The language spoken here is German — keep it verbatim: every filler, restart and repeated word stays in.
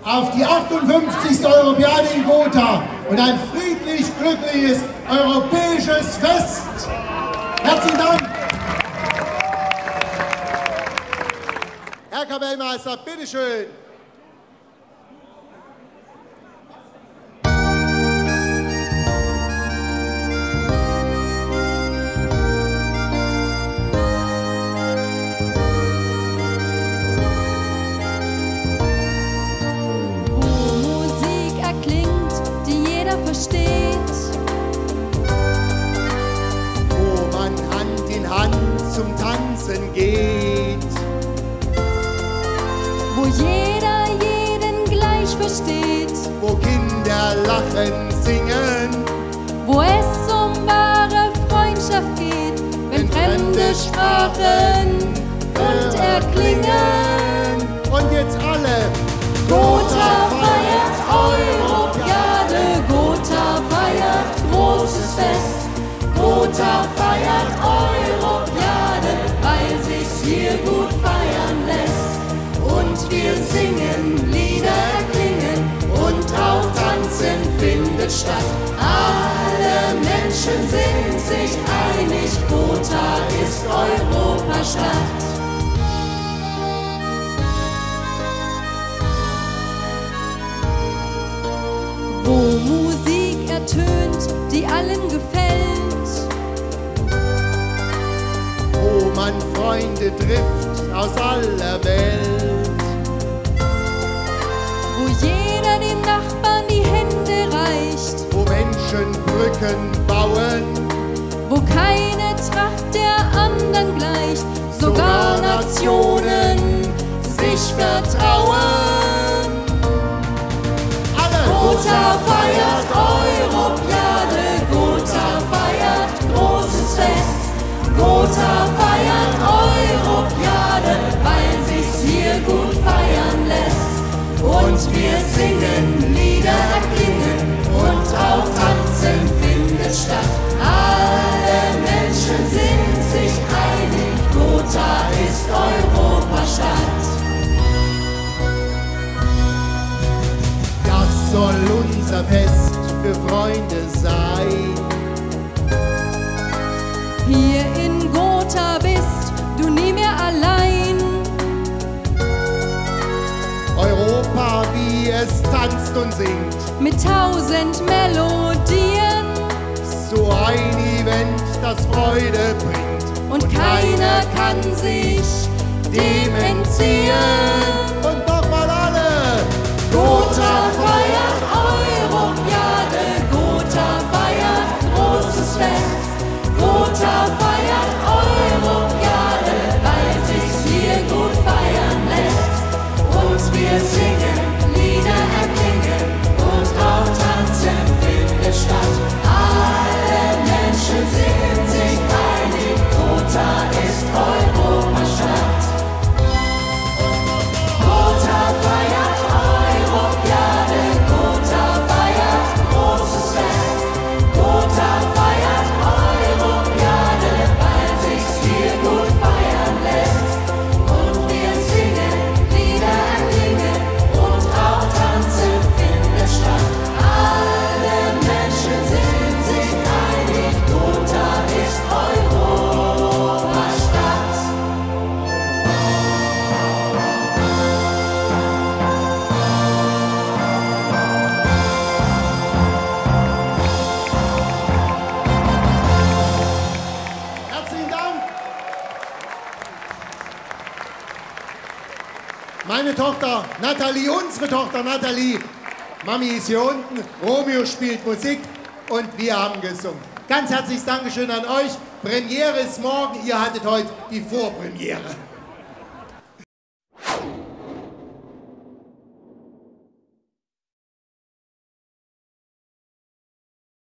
auf die achtundfünfzigste Europeade in Gotha und ein friedlich glückliches europäisches Fest. Herzlichen Dank. Herr Kapellmeister, bitteschön. Wo man Hand in Hand zum Tanzen geht, wo jeder jeden gleich versteht, wo Kinder lachen, singen, wo es um wahre Freundschaft geht, wenn fremde Sprachen bunt erklingen. Und jetzt alle! Gotha feiert Europeade, Gotha feiert großes Fest. Gotha feiert Europeade, weil sich's hier gut feiern lässt. Und wir singen, Lieder erklingen und auch Tanzen findet statt. Alle Menschen sind sich einig, Gotha ist Europastadt. Wo Musik ertönt, die allen gefällt, wo man Freunde trifft aus aller Welt, wo jeder dem Nachbarn die Hände reicht, wo Menschen Brücken bauen, wo keine Tracht der anderen gleicht, sogar Nationen sich vertrauen. Gotha feiert Europeade, Gotha feiert großes Fest. Gotha feiert Europeade, weil sich's hier gut feiern lässt. Und wir singen, Lieder erklingen und auch Tanzen findet statt. Alle Menschen sind sich einig, Gotha ist Europastadt. Soll unser Fest für Freunde sein. Hier in Gotha bist du nie mehr allein. Europa, wie es tanzt und singt, mit tausend Melodien. So ein Event, das Freude bringt. Und keiner kann sich dem entziehen. Und nochmal alle! Gotha feiert Europeade, Gotha feiert großes Fest. Gotha feiert Europeade, weil sich's hier gut feiern lässt. Und wir singen, Lieder erklingen und auch Tanzen findet statt. Alle Menschen sind sich einig, Gotha ist Europastadt. Gotha feiert Europeade, Gotha feiert großes Fest. Gotha feiert Europeade, weil sich's hier gut feiern lässt. Und wir singen, Lieder erklingen und auch Tanzen findet statt. Alle Menschen sind sich einig, Gotha ist Europastadt. Herzlichen Dank! Meine Tochter Nathalie, unsere Tochter Nathalie, Mami ist hier unten, Romeo spielt Musik und wir haben gesungen. Ganz herzliches Dankeschön an euch. Premiere ist morgen, ihr hattet heute die Vorpremiere.